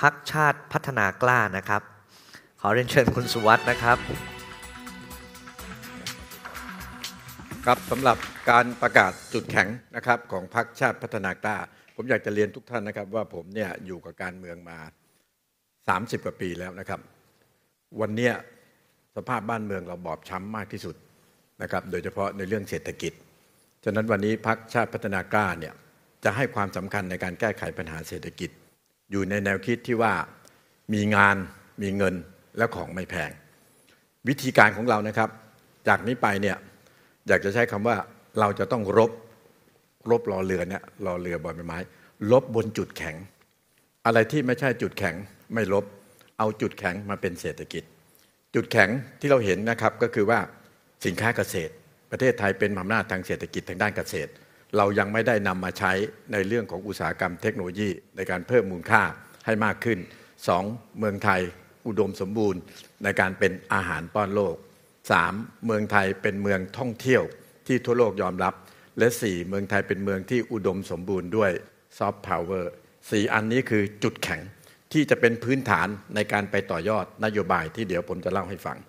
พรรคชาติพัฒนากล้านะครับขอเรียนเชิญคุณสุวัฒน์นะครับครับสำหรับการประกาศจุดแข็งนะครับของพรรคชาติพัฒนากล้าผมอยากจะเรียนทุกท่านนะครับว่าผมเนี่ยอยู่กับการเมืองมา30 กว่าปีแล้วนะครับวันนี้สภาพบ้านเมืองเราบอบช้ำมากที่สุดนะครับโดยเฉพาะในเรื่องเศรษฐกิจฉะนั้นวันนี้พรรคชาติพัฒนากล้าเนี่ยจะให้ความสำคัญในการแก้ไขปัญหาเศรษฐกิจอยู่ในแนวคิดที่ว่ามีงานมีเงินและของไม่แพงวิธีการของเรานะครับจากนี้ไปเนี่ยอยากจะใช้คำว่าเราจะต้องรบรอเรือเนี่ยรอเรือบนใบไม้รบบนจุดแข็งอะไรที่ไม่ใช่จุดแข็งไม่รบเอาจุดแข็งมาเป็นเศรษฐกิจจุดแข็งที่เราเห็นนะครับก็คือว่าสินค้าเกษตรประเทศไทยเป็นอำนาจทางเศรษฐกิจทางด้านเกษตรเรายังไม่ได้นำมาใช้ในเรื่องของอุตสาหกรรมเทคโนโลยีในการเพิ่มมูลค่าให้มากขึ้น2เมืองไทยอุดมสมบูรณ์ในการเป็นอาหารป้อนโลก3เมืองไทยเป็นเมืองท่องเที่ยวที่ทั่วโลกยอมรับและ4เมืองไทยเป็นเมืองที่อุดมสมบูรณ์ด้วยซอฟต์พาวเวอร์4อันนี้คือจุดแข็งที่จะเป็นพื้นฐานในการไปต่อยอดนโยบายที่เดี๋ยวผมจะเล่าให้ฟัง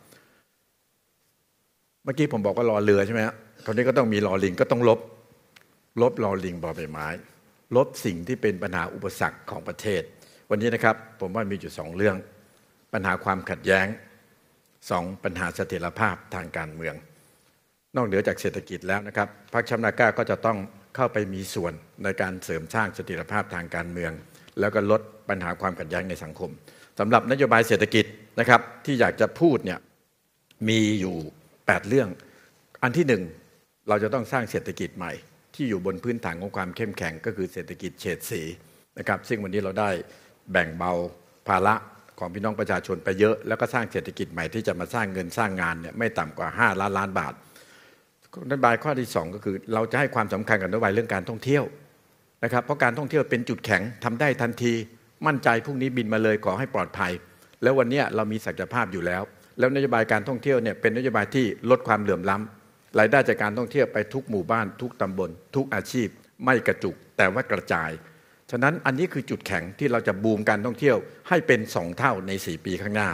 เมื่อกี้ผมบอกว่ารอเรือใช่ไหมฮะคราวนี้ก็ต้องมีรอลิงก็ต้องลบรอลิงบอใบไม้ลบสิ่งที่เป็นปัญหาอุปสรรคของประเทศวันนี้นะครับผมว่ามีอยู่2เรื่องปัญหาความขัดแย้ง2ปัญหาเสถียรภาพทางการเมืองนอกเหนือจากเศรษฐกิจแล้วนะครับพรรคชาติพัฒนากล้าก็จะต้องเข้าไปมีส่วนในการเสริมสร้างเสถียรภาพทางการเมืองแล้วก็ลดปัญหาความขัดแย้งในสังคมสำหรับนโยบายเศรษฐกิจนะครับที่อยากจะพูดเนี่ยมีอยู่8เรื่องอันที่1เราจะต้องสร้างเศรษฐกิจใหม่ที่อยู่บนพื้นฐานของความเข้มแข็งก็คือเศรษฐกิจเฉดสีนะครับซึ่งวันนี้เราได้แบ่งเบาภาระของพี่น้องประชาชนไปเยอะแล้วก็สร้างเศรษฐกิจใหม่ที่จะมาสร้างเงินสร้างงานเนี่ยไม่ต่ำกว่า5 ล้านบาทนโยบายข้อที่2ก็คือเราจะให้ความสำคัญกับนโยบายเรื่องการท่องเที่ยวนะครับเพราะการท่องเที่ยวเป็นจุดแข็งทำได้ทันทีมั่นใจพรุ่งนี้บินมาเลยขอให้ปลอดภัยแล้ววันนี้เรามีศักยภาพอยู่แล้วนโยบายการท่องเที่ยวเนี่ยเป็นนโยบายที่ลดความเหลื่อมล้ำรายได้จากการท่องเที่ยวไปทุกหมู่บ้านทุกตำบลทุกอาชีพไม่กระจุกแต่ว่ากระจายฉะนั้นอันนี้คือจุดแข็งที่เราจะบูมการท่องเที่ยวให้เป็น2 เท่าใน4 ปีข้างหน้า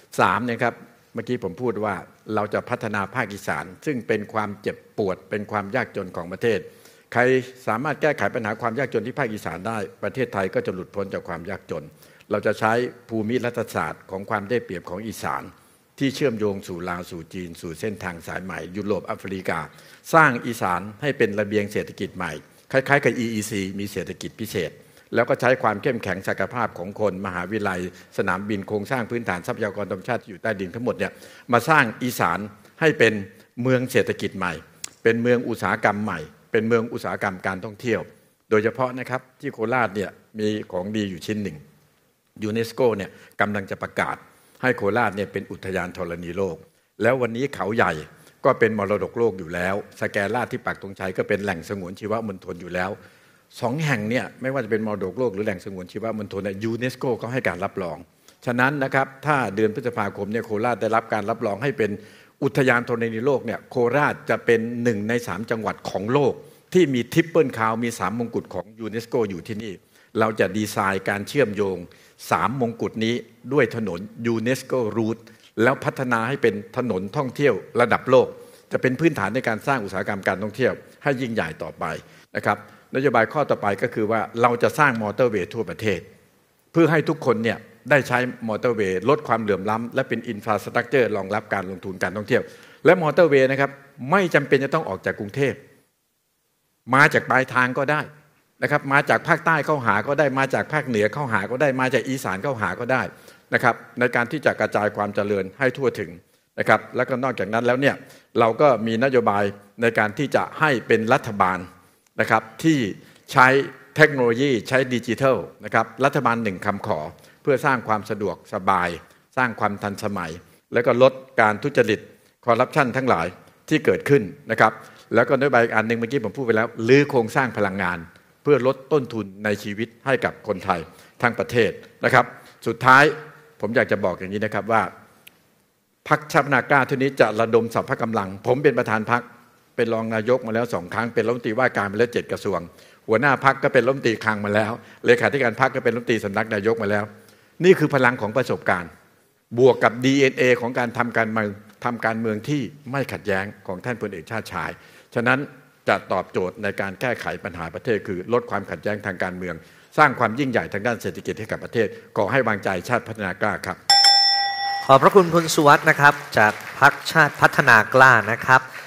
3นะครับเมื่อกี้ผมพูดว่าเราจะพัฒนาภาคอีสานซึ่งเป็นความเจ็บปวดเป็นความยากจนของประเทศใครสามารถแก้ไขปัญหาความยากจนที่ภาคอีสานได้ประเทศไทยก็จะหลุดพ้นจากความยากจนเราจะใช้ภูมิรัฐศาสตร์ของความได้เปรียบของอีสานที่เชื่อมโยงสู่ลาวสู่จีนสู่เส้นทางสายใหม่ยุโรปแอฟริกาสร้างอีสานให้เป็นระเบียงเศรษฐกิจใหม่คล้ายๆกับ EEC มีเศรษฐกิจพิเศษแล้วก็ใช้ความเข้มแข็งศักยภาพของคนมหาวิทยาลัยสนามบินโครงสร้างพื้นฐานทรัพยากรธรรมชาติที่อยู่ใต้ดินทั้งหมดเนี่ยมาสร้างอีสานให้เป็นเมืองเศรษฐกิจใหม่เป็นเมืองอุตสาหกรรมใหม่เป็นเมืองอุตสาหกรรมการท่องเที่ยวโดยเฉพาะนะครับที่โคราชเนี่ยมีของดีอยู่ชิ้นหนึ่งยูเนสโกเนี่ยกำลังจะประกาศให้โคราชเนี่ยเป็นอุทยานธรณีโลกแล้ววันนี้เขาใหญ่ก็เป็นมรดกโลกอยู่แล้วสแกลาดที่ปักธงชัยก็เป็นแหล่งสงวนชีวมณฑลอยู่แล้ว2 แห่งเนี่ยไม่ว่าจะเป็นมรดกโลกหรือแหล่งสงวนชีวมณฑลเนี่ยยูเนสโกก็ให้การรับรองฉะนั้นนะครับถ้าเดือนพฤษภาคมเนี่ยโคราชได้รับการรับรองให้เป็นอุทยานธรณีโลกเนี่ยโคราชจะเป็น1 ใน 3จังหวัดของโลกที่มีทริปเปิลคราวมี3 มงกุฎของยูเนสโกอยู่ที่นี่เราจะดีไซน์การเชื่อมโยง3 มงกุฎนี้ด้วยถนนยูเนสโกรูทแล้วพัฒนาให้เป็นถนนท่องเที่ยวระดับโลกจะเป็นพื้นฐานในการสร้างอุตสาหกรรมการท่องเที่ยวให้ยิ่งใหญ่ต่อไปนะครับนโยบายข้อต่อไปก็คือว่าเราจะสร้างมอเตอร์เวย์ทั่วประเทศเพื่อให้ทุกคนเนี่ยได้ใช้มอเตอร์เวย์ลดความเหลื่อมล้ำและเป็นอินฟราสตรัคเจอร์รองรับการลงทุนการท่องเที่ยวและมอเตอร์เวย์นะครับไม่จำเป็นจะต้องออกจากกรุงเทพมาจากปลายทางก็ได้นะครับมาจากภาคใต้เข้าหาก็ได้มาจากภาคเหนือเข้าหาก็ได้มาจากอีสานเข้าหาก็ได้นะครับในการที่จะกระจายความเจริญให้ทั่วถึงนะครับแล้วก็นอกจากนั้นแล้วเนี่ยเราก็มีนโยบายในการที่จะให้เป็นรัฐบาลนะครับที่ใช้เทคโนโลยีใช้ดิจิทัลนะครับรัฐบาล1 คำขอเพื่อสร้างความสะดวกสบายสร้างความทันสมัยแล้วก็ลดการทุจริตคอร์รัปชันทั้งหลายที่เกิดขึ้นนะครับแล้วก็นโยบายอันหนึ่งเมื่อกี้ผมพูดไปแล้วรื้อโครงสร้างพลังงานเพื่อลดต้นทุนในชีวิตให้กับคนไทยทั้งประเทศนะครับสุดท้ายผมอยากจะบอกอย่างนี้นะครับว่าพรรคชาติพัฒนากล้าทีนี้จะระดมสรรพกำลังผมเป็นประธานพรรคเป็นรองนายกมาแล้ว2 ครั้งเป็นรัฐมนตรีว่าการมาแล้ว7 กระทรวงหัวหน้าพรรคก็เป็นรัฐมนตรีคลังมาแล้วเลขาธิการพรรคก็เป็นรัฐมนตรีสำนักนายกมาแล้วนี่คือพลังของประสบการณ์บวกกับ DNA ของการทำการเมืองที่ไม่ขัดแย้งของท่านพลเอกชาติชายฉะนั้นจะตอบโจทย์ในการแก้ไขปัญหาประเทศคือลดความขัดแย้งทางการเมืองสร้างความยิ่งใหญ่ทางด้านเศรษฐกิจให้กับประเทศขอให้วางใจชาติพัฒนากล้าครับขอบพระคุณคุณสุวัสด์นะครับจากพรรคชาติพัฒนากล้านะครับ